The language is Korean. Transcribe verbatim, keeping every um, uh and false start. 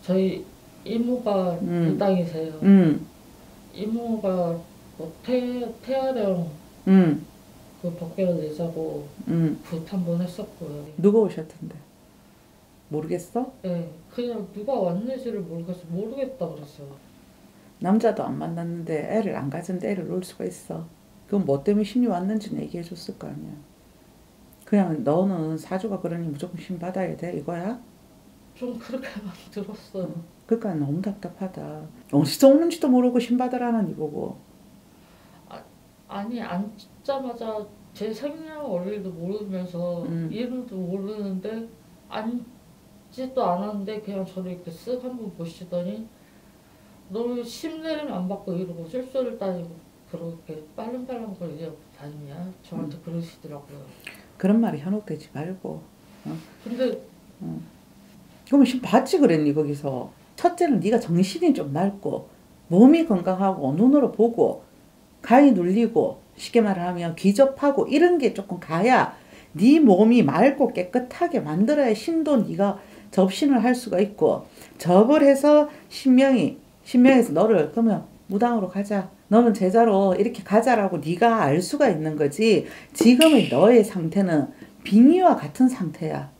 저희 이모가 음. 무당이세요. 음. 이모가 뭐 태, 태아령 음. 그 벗겨 내자고 음. 굿 한 번 했었고요. 누가 오셨던데? 모르겠어? 네, 그냥 누가 왔는지를 모르겠어. 모르겠다 그랬어요. 남자도 안 만났는데 애를 안 가졌는데 애를 놓을 수가 있어. 그건 뭐 때문에 신이 왔는지는 얘기해 줬을 거 아니야. 그냥 너는 사주가 그러니 무조건 신 받아야 돼 이거야? 좀 그렇게만 들었어요. 그러니까 너무 답답하다. 어디서 오는지도 모르고 신 받으라는 이거고. 아니 앉자마자 제 생년월일도 모르면서 음. 이름도 모르는데 앉지도 않았는데 그냥 저를 이렇게 쓱 한번 보시더니 너 심 내리면 안 받고 이러고 쓸소를 따지고 그렇게 빨랑빨랑 거리지 다니냐 저한테 그러시더라고요. 그런 말이 현혹되지 말고. 어? 근데 그러면 신 받지 그랬니 거기서. 첫째는 네가 정신이 좀 맑고 몸이 건강하고 눈으로 보고 가위 눌리고 쉽게 말하면 귀접하고 이런 게 조금 가야 네 몸이 맑고 깨끗하게 만들어야 신도 네가 접신을 할 수가 있고, 접을 해서 신명이 신명에서 너를 그러면 무당으로 가자, 너는 제자로 이렇게 가자라고 네가 알 수가 있는 거지. 지금의 너의 상태는 빙의와 같은 상태야.